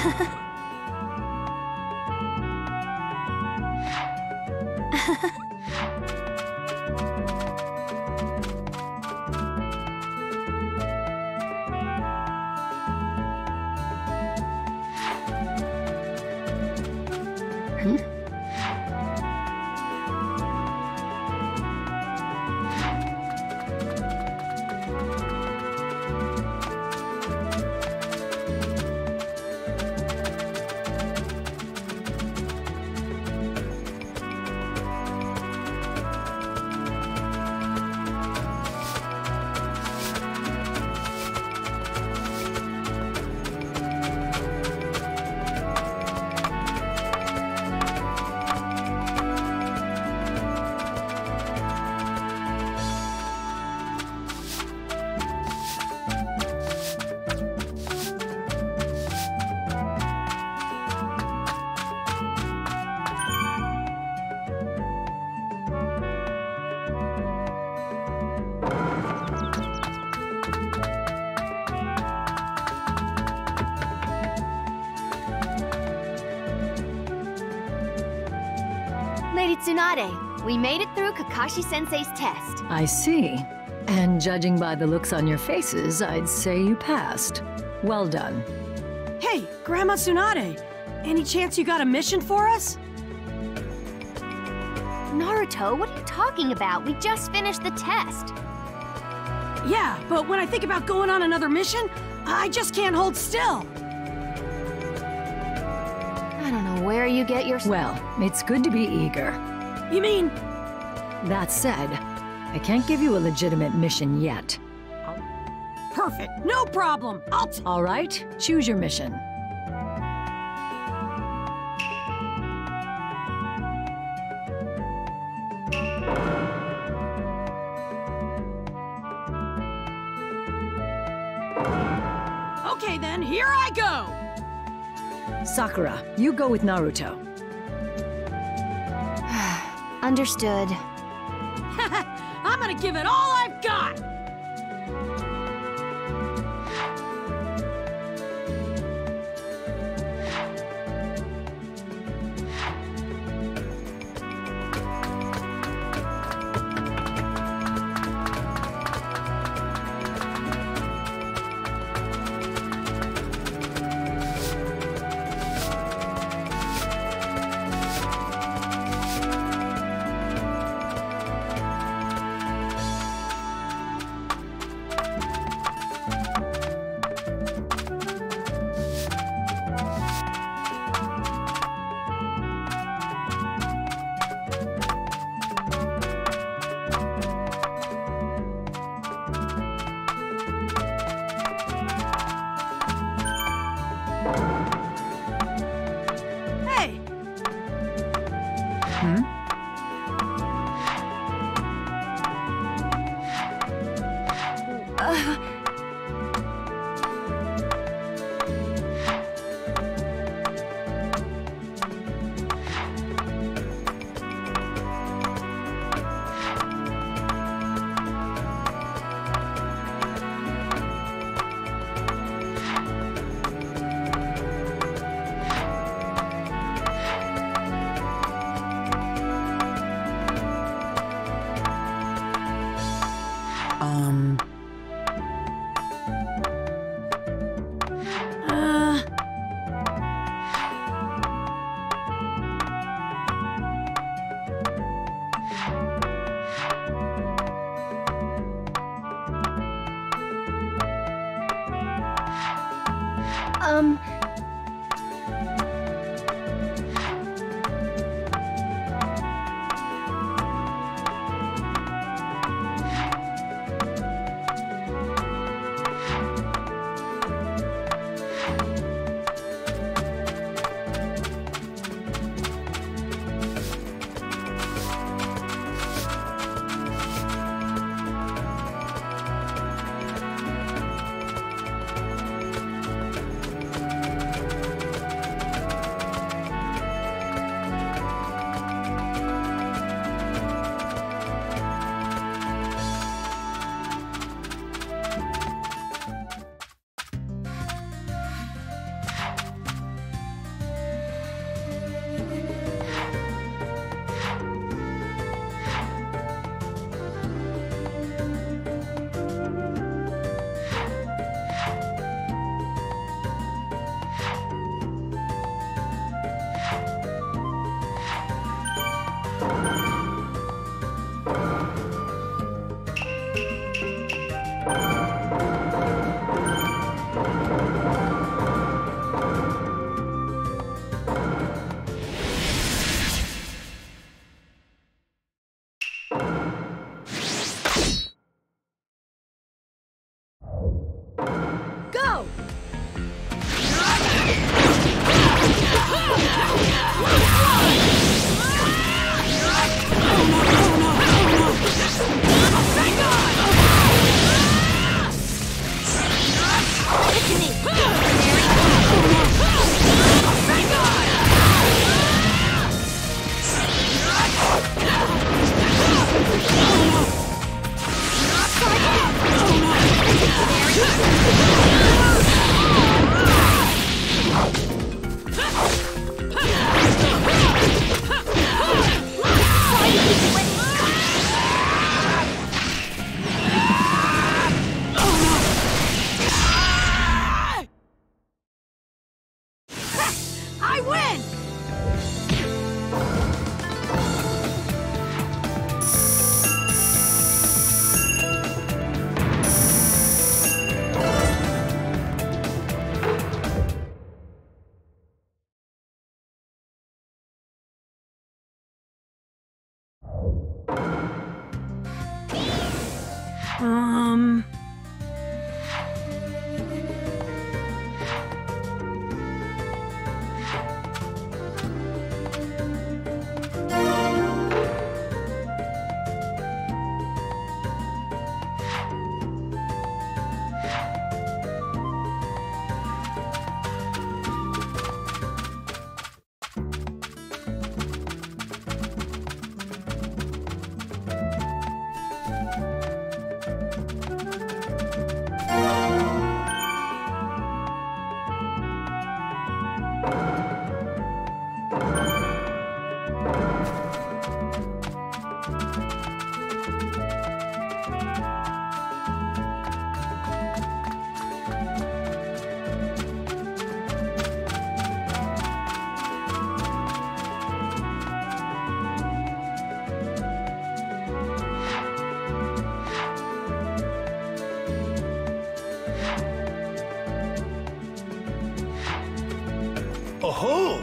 Lady Tsunade, we made it through Kakashi-sensei's test. I see. And judging by the looks on your faces, I'd say you passed. Well done. Hey, Grandma Tsunade, any chance you got a mission for us? Naruto, what are you talking about? We just finished the test. Yeah, but when I think about going on another mission, I just can't hold still. I don't know where you get your... Well, it's good to be eager. You mean... That said, I can't give you a legitimate mission yet. Perfect, no problem. All right, choose your mission. Okay then, here I go! Sakura, you go with Naruto. Understood. I'm gonna give it all I've got! I win! Oh!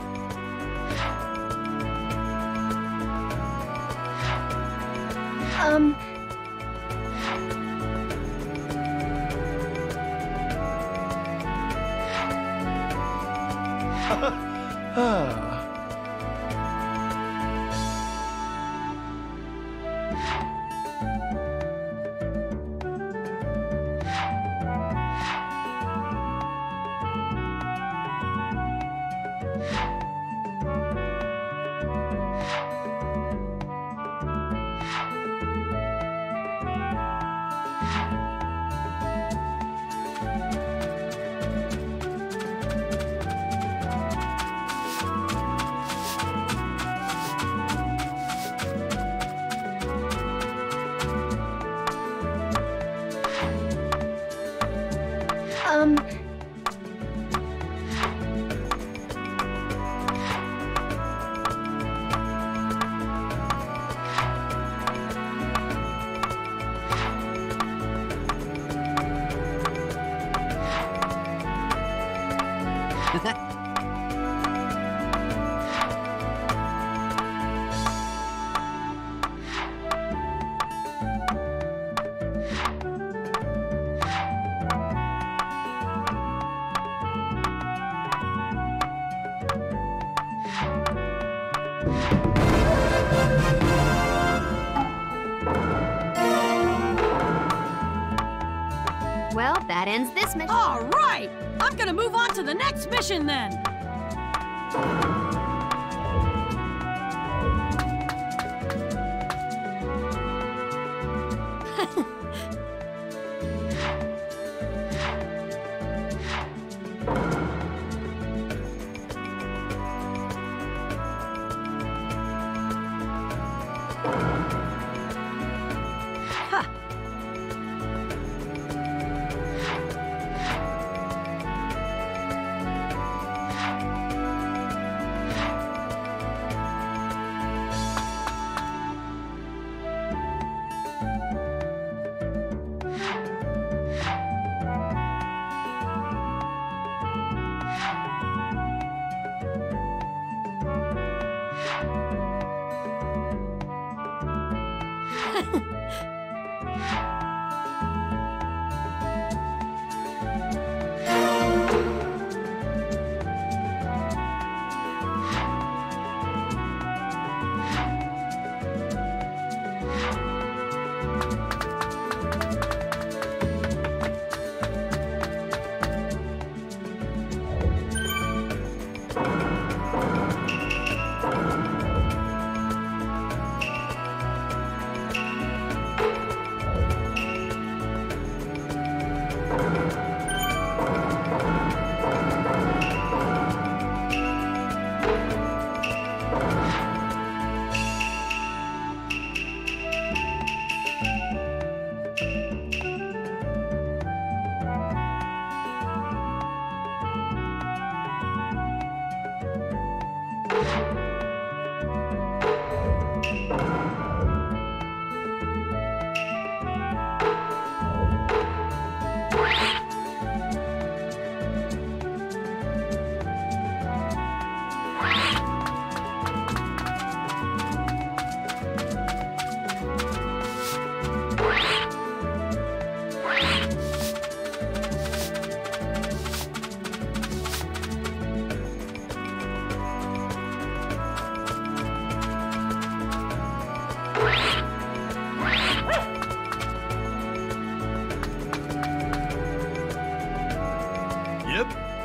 Well, that ends this mission. All right! I'm gonna move on to the next mission then!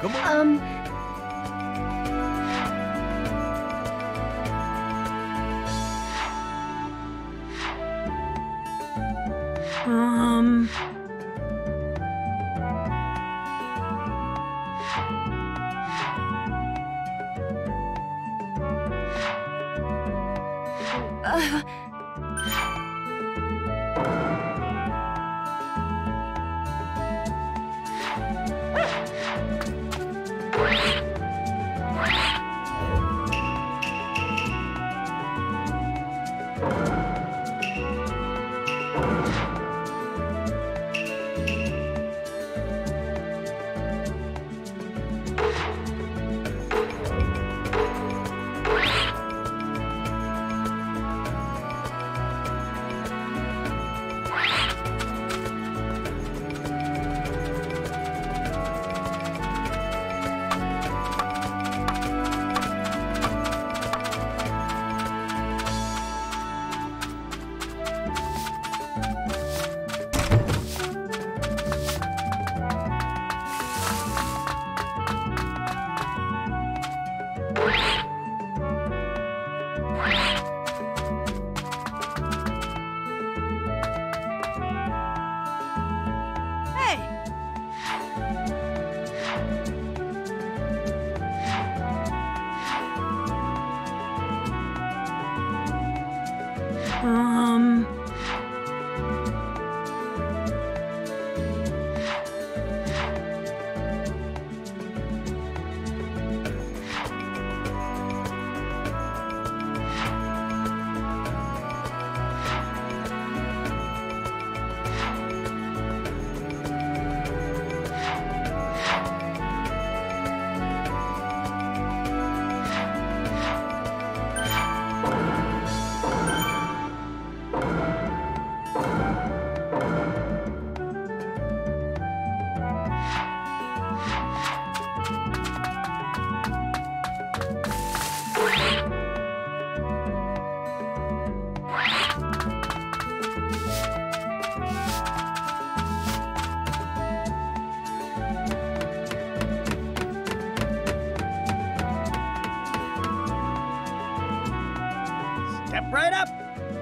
Right up!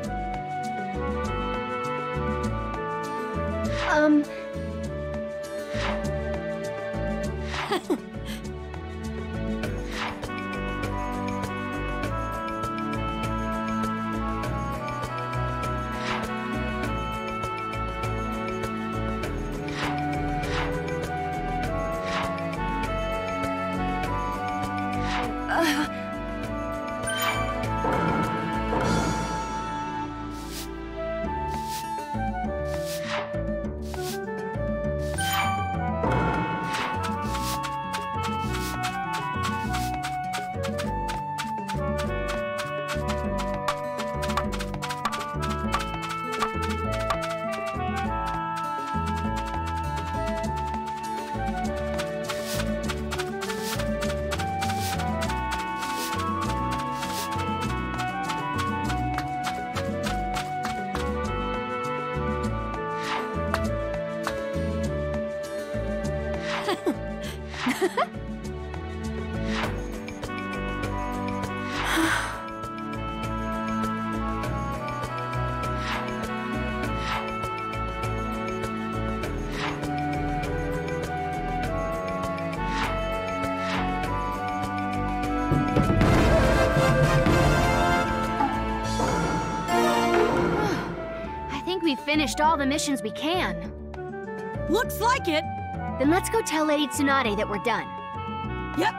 We've finished all the missions we can. Looks like it. Then let's go tell Lady Tsunade that we're done. Yep.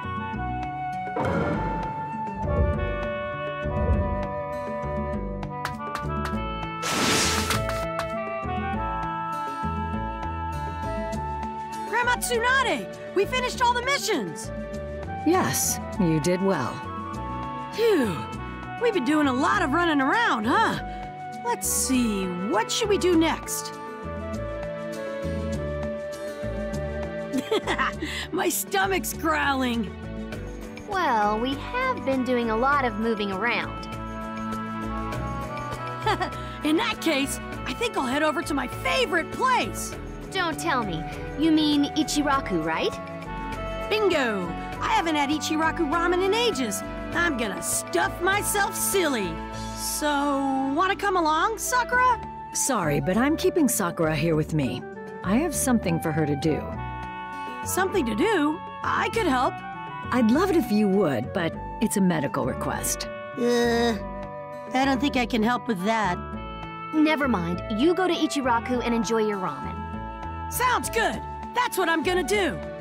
Grandma Tsunade, we finished all the missions. Yes, you did well. Phew. We've been doing a lot of running around, huh? Let's see, what should we do next? My stomach's growling. Well, we have been doing a lot of moving around. In that case, I think I'll head over to my favorite place. Don't tell me. You mean Ichiraku, right? Bingo! I haven't had Ichiraku ramen in ages. I'm gonna stuff myself silly. So, wanna come along, Sakura? Sorry, but I'm keeping Sakura here with me. I have something for her to do. Something to do? I could help. I'd love it if you would, but it's a medical request. I don't think I can help with that. Never mind. You go to Ichiraku and enjoy your ramen. Sounds good. That's what I'm gonna do.